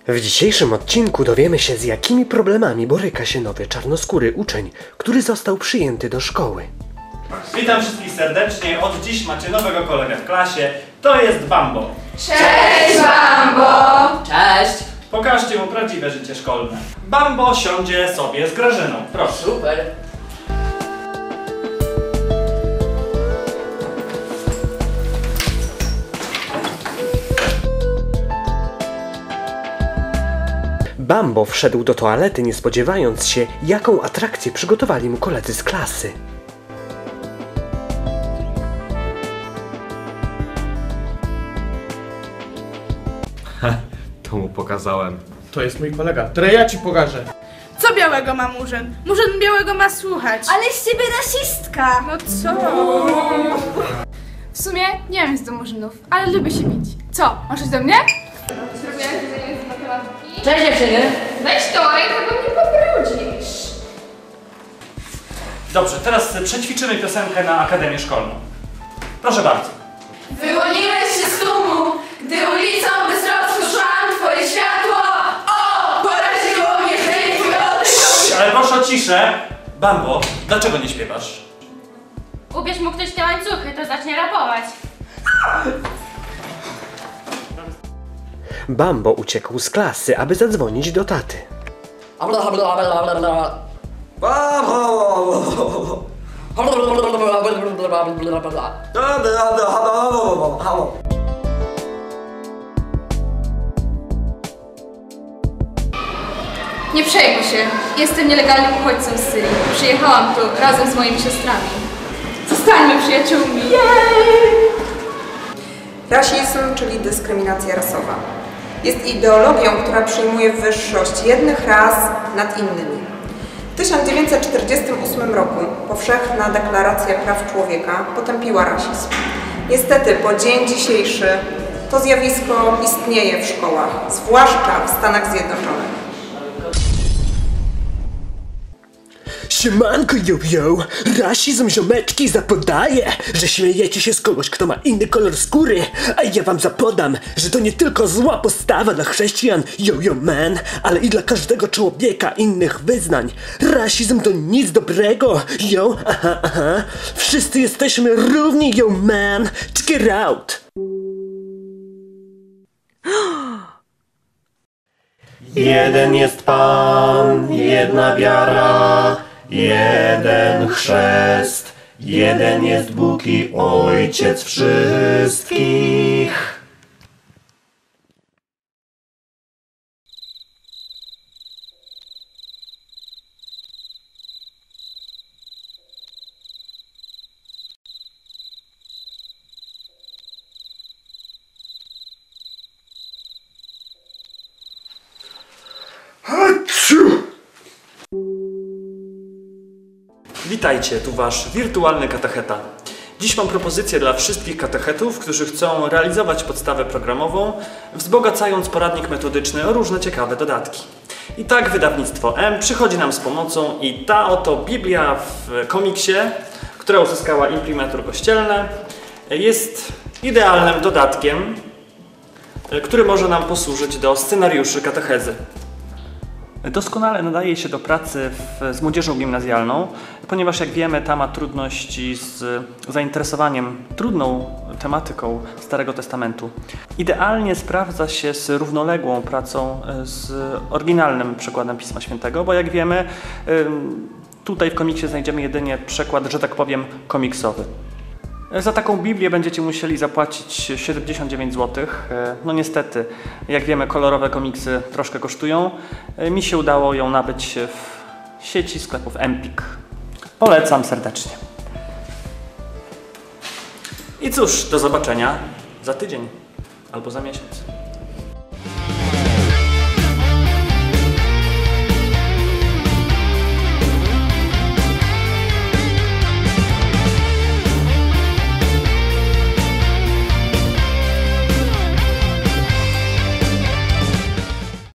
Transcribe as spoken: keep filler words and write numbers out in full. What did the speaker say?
W dzisiejszym odcinku dowiemy się, z jakimi problemami boryka się nowy czarnoskóry uczeń, który został przyjęty do szkoły. Witam wszystkich serdecznie. Od dziś macie nowego kolegę w klasie. To jest Bambo. Cześć, Bambo! Cześć! Pokażcie mu prawdziwe życie szkolne. Bambo siądzie sobie z Grażyną. Proszę. Super! Bambo wszedł do toalety, nie spodziewając się, jaką atrakcję przygotowali mu koledzy z klasy. To mu pokazałem. To jest mój kolega, który ja ci pokażę. Co białego ma Murzyn? Murzyn białego ma słuchać. Ale z ciebie rasistka! No co? W sumie nie wiem z do Murzynów, ale lubię się bić. Co? Masz coś do mnie? Cześć dziewczyny! Weź to, jak mnie pobrudzisz. Dobrze, teraz przećwiczymy piosenkę na Akademię Szkolną. Proszę bardzo. Wyłoniłeś się z tłumu, gdy ulicą beztrosko szłam, twoje światło, o! Poraziło mnie hej, twój oddech. Ale proszę o ciszę. Bambo, dlaczego nie śpiewasz? Ubierz mu ktoś te łańcuchy, to zacznie rapować. Bambo uciekł z klasy, aby zadzwonić do taty. Nie przejmuj się. Jestem nielegalnym uchodźcą z Syrii. Przyjechałam tu razem z moimi siostrami. Zostańmy przyjaciółmi. Rasizm, czyli dyskryminacja rasowa, jest ideologią, która przyjmuje wyższość jednych ras nad innymi. W tysiąc dziewięćset czterdziestym ósmym roku Powszechna Deklaracja Praw Człowieka potępiła rasizm. Niestety po dzień dzisiejszy to zjawisko istnieje w szkołach, zwłaszcza w Stanach Zjednoczonych. Siemanko, yo, yo! Rasizm ziomeczki zapodaje, że śmiejecie się z kogoś, kto ma inny kolor skóry, a ja wam zapodam, że to nie tylko zła postawa dla chrześcijan, yo, yo, man, ale i dla każdego człowieka innych wyznań. Rasizm to nic dobrego, yo, aha, aha. Wszyscy jesteśmy równi, yo, man. Check it out! Jeden jest Pan, jedna wiara, jeden chrzest, jeden jest Bóg i Ojciec wszystkich. Witajcie, tu wasz wirtualny katecheta. Dziś mam propozycję dla wszystkich katechetów, którzy chcą realizować podstawę programową, wzbogacając poradnik metodyczny o różne ciekawe dodatki. I tak wydawnictwo M przychodzi nam z pomocą i ta oto Biblia w komiksie, która uzyskała imprimatur kościelne, jest idealnym dodatkiem, który może nam posłużyć do scenariuszy katechezy. Doskonale nadaje się do pracy w, z młodzieżą gimnazjalną, ponieważ jak wiemy, ta ma trudności z zainteresowaniem trudną tematyką Starego Testamentu. Idealnie sprawdza się z równoległą pracą z oryginalnym przekładem Pisma Świętego, bo jak wiemy, tutaj w komiksie znajdziemy jedynie przekład, że tak powiem, komiksowy. Za taką Biblię będziecie musieli zapłacić siedemdziesiąt dziewięć złotych. No niestety, jak wiemy, kolorowe komiksy troszkę kosztują. Mi się udało ją nabyć w sieci sklepów Empik. Polecam serdecznie. I cóż, do zobaczenia za tydzień albo za miesiąc.